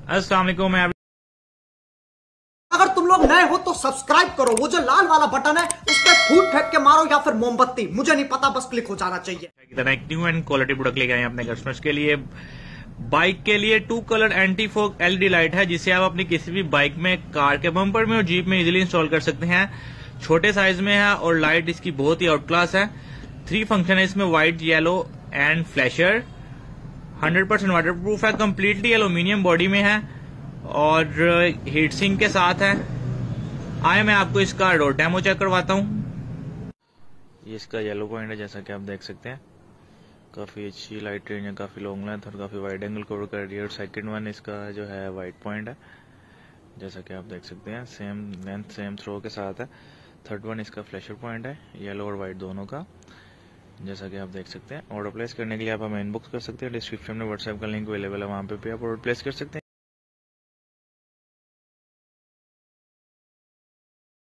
अस्सलाम वालेकुम। मैं अगर तुम लोग नए हो तो सब्सक्राइब करो, वो जो लाल वाला बटन है उस पर फूट फेंक के मारो या फिर मोमबत्ती, मुझे नहीं पता, बस क्लिक हो जाना चाहिए। एक न्यू एंड क्वालिटी प्रोडक्ट लेके आए हैं अपने कस्टमर्स के लिए। बाइक के लिए 2 colour anti fog LED light है, जिसे आप अपनी किसी भी बाइक में, कार के बम्पर में और जीप में इजीली इंस्टॉल कर सकते हैं। छोटे साइज में है और लाइट इसकी बहुत ही आउट क्लास है। 3 फंक्शन है इसमें, white, yellow and flasher. 100% waterproof है, कम्प्लीटली एल्यूमिनियम बॉडी में है और हीट सिंक के साथ है। आए मैं आपको इसका रोड डेमो चेक करवाता हूँ। ये इसका येलो पॉइंट है, जैसा कि आप देख सकते हैं। काफी अच्छी लाइट रेंज है, काफी लॉन्ग लेंथ और काफी वाइड एंगल कवर कर रही है। और सेकंड वन इसका जो है वाइट पॉइंट है, जैसा कि आप देख सकते हैं। सेम लेंथ सेम थ्रो के साथ है। थर्ड वन इसका फ्लैशर पॉइंट है, येलो और वाइट दोनों का, जैसा कि आप देख सकते हैं। ऑर्डर प्लेस करने के लिए आप हमें इनबॉक्स कर सकते हैं। डिस्क्रिप्शन में व्हाट्सएप का लिंक अवेलेबल है, वहां पे भी आप ऑर्डर प्लेस कर सकते हैं।